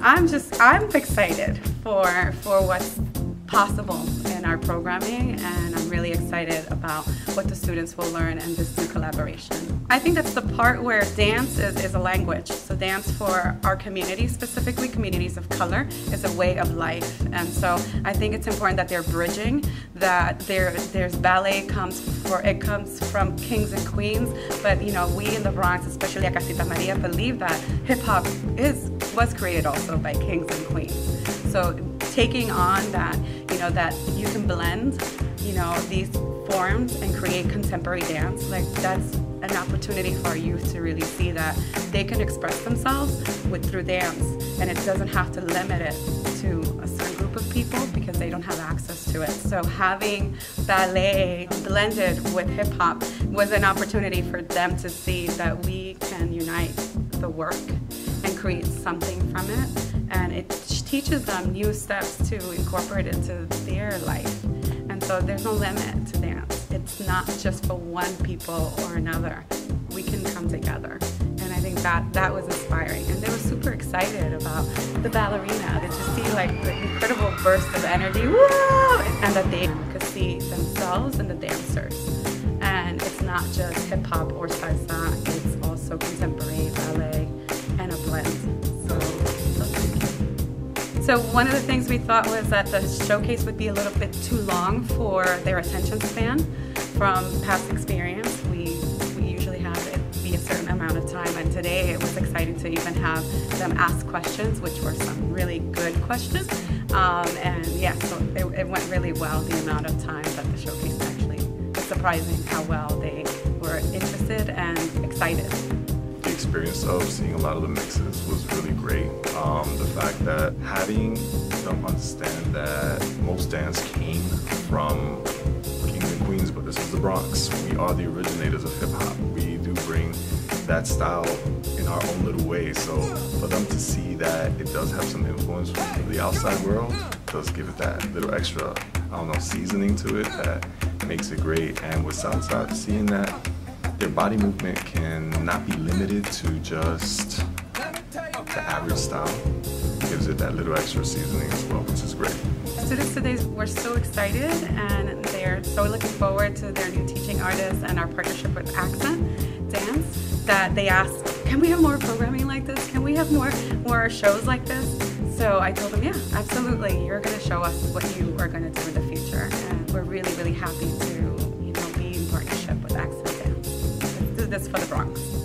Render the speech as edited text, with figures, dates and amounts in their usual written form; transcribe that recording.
I'm excited for what's possible in our programming, and I'm really excited about what the students will learn in this new collaboration. I think that's the part where dance is a language. So dance for our community, specifically communities of color, is a way of life. And so I think it's important that they're bridging, that there's ballet comes from kings and queens, but you know, we in the Bronx, especially at Casita believe that hip hop was created also by kings and queens. So taking on that, you know, that you can blend, you know, these forms and create contemporary dance, like that's an opportunity for our youth to really see that they can express themselves through dance, and it doesn't have to limit it to a certain group of people because they don't have access to it. So having ballet blended with hip hop was an opportunity for them to see that we can unite the work and create something from it, and it teaches them new steps to incorporate into their life. And so there's no limit to dance. It's not just for one people or another. We can come together. And I think that was inspiring. And they were super excited about the ballerina. They just see like the incredible burst of energy, woo! And that they could see themselves and the dancers. And it's not just hip hop or salsa, it's also contemporary ballet and a blend. So one of the things we thought was that the showcase would be a little bit too long for their attention span. From past experience, we usually have it be a certain amount of time, and today it was exciting to even have them ask questions, which were some really good questions. And yeah, so it went really well, the amount of time that the showcase actually was surprising how well they were interested and excited. The experience of seeing a lot of the mixes was really great. The fact that having them understand that most dance came from kings and queens, but this is the Bronx. We are the originators of hip hop. We do bring that style in our own little way. So for them to see that it does have some influence from the outside world does give it that little extra, I don't know, seasoning to it that makes it great. And with salsa, seeing that their body movement can not be limited to just the average style gives it that little extra seasoning as well, which is great. Students today were so excited, and they're so looking forward to their new teaching artists and our partnership with Accent Dance, that they asked, can we have more programming like this? Can we have more shows like this? So I told them, yeah, absolutely. You're going to show us what you are going to do in the future, and we're really, really happy to be in partnership with Accent Dance. Let's do this for the Bronx.